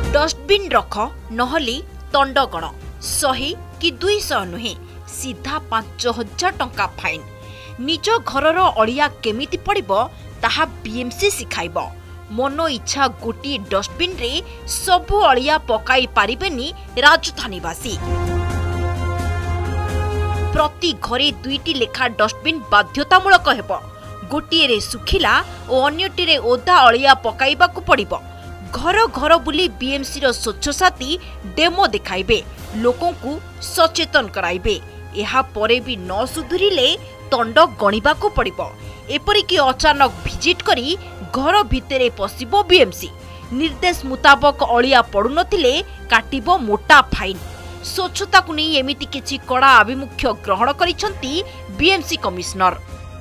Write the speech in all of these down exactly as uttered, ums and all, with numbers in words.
Dustbin रख नहले तंडगण शहे कि दुईश नुहे सीधा पांच हजार टंका फाइन। निज घरर अलिया केमिति पड़िबो ताहा बीएमसी शिखाइब। मन इच्छा गोटी डस्टबिन रे सबु अलिया पकाई पारिबेनी राजधानीवासी। प्रति घरे दुईटी लेखा डस्टबिन बाध्यतामूलक हेब। गोटिए रे सुखिला और अन्यटी रे ओदा अलिया पकाइबाकू पड़िबो। घर घर बुली बीएमसी रो स्वच्छ साथी डेमो देखाइबे, लोकों को सचेतन कराइबे। एहा परे भी न सुधुरिले तंड गणिबाकू पड़िबो। एपरिकी अचानक भिजिट करी घर भितरे पसिबो बीएमसी। निर्देश मुताबक अलिया पड़ु नथिले काटिबो मोटा फाइन। स्वच्छता को नहीं एमिति किछि कड़ा आभिमुख्य ग्रहण करिसंती बीएमसी कमिश्नर।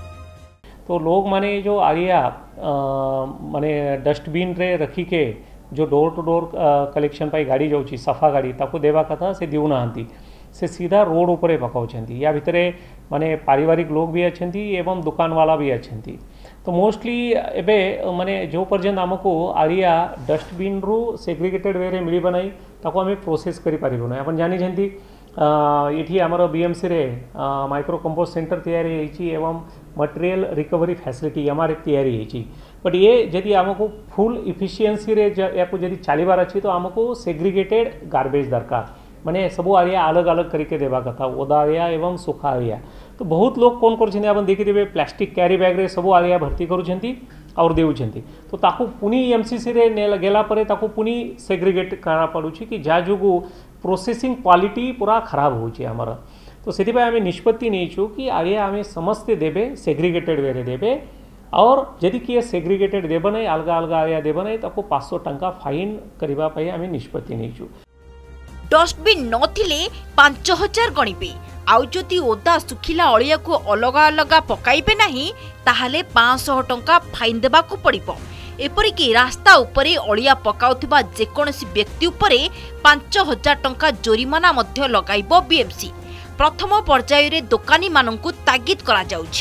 तो लोग माने जो अलिया माने डस्टबिन रे रखी के जो डोर टू डोर कलेक्शन पाई गाड़ी जाऊँगी सफा गाड़ी ताको देवा कथा से देउ नाहंती, से सीधा रोड उपरे पकाउछंती। या भितरे माने पारिवारिक लोग भी अछंती एवं दुकान वाला भी अछंती। तो मोस्टली एबे माने जो पर्यंत आमको अलिया डस्टबिन रु सेग्रिगेटेड वे रे मिली बनाई ताको आमे प्रोसेस करि पारिबो ना। अपन जानि जंती ये आमर बीएमसी रे माइक्रो कंपोस्ट सेंटर तैयारी होईची एवं मटेरियल रिकवरी फैसिलिटी एमआर तैयारी होईची। बट ये जदि आमको फुल इफिशिएंसी रे याको जदि चलीबार अच्छी तो आमको सेग्रिगेटेड गार्बेज दरकार, माने सबू अलिया अलग अलग करके देवा कथा, ओदा अलिया एवं सुखा अलिया। तो बहुत लोग कौन कर आप देखिए प्लास्टिक कैरी बैग रे सबू अलिया भर्ती करुछंती और देउछंती। तो ताकू पुनी एमसीसी रे ने गेला परे ताकू पुनी सेग्रिगेट करा पड़ुछि कि जा जोगु प्रोसेसिंग क्वालिटी पूरा खराब होछि हमर। तो सेति पे आमे निष्पत्ति नेइछु कि अलिया आमे समस्ते देबे सेग्रिगेटेड वे रे देबे, और यदि किए सेग्रिगेटेड देबो नै अलग अलग अलिया देबो नै ताकू पाँच सौ टंका फाइन करिबा पई आमे निष्पत्ति नेइछु। डस्टबिन नथिले पांच हजार गणिबे, आउ जदि ओदा सुखिला अलिया को अलग अलग पकाइबे नाही ताहाले पाँच सौ टंका फाइन देबाकू पड़िबो। एपरिकी रास्ता उपरे अलिया पकाउथिबा जेकोनसी व्यक्ति उपरे पांच हजार टंका जोरिमाना मध्य लगाइबो बीएमसी। प्रथम पर्याय रे दोकानी माननकु तागिद करा जाउछि।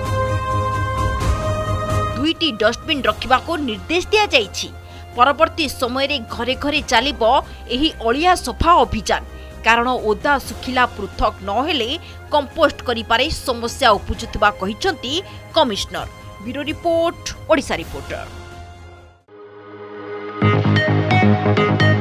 दुईटी डस्टबिन रखिबाको निर्देश दिया जाइछि। परवर्ती समय रे घरे घरे चलिबो एही अलिया सफा अभियान, कारण ओदा सुखिला पृथक न हेले कंपोस्ट करि पारे समस्या उपजुथिबा कहिसंती commissioner. Bureau report, Odisha reporter.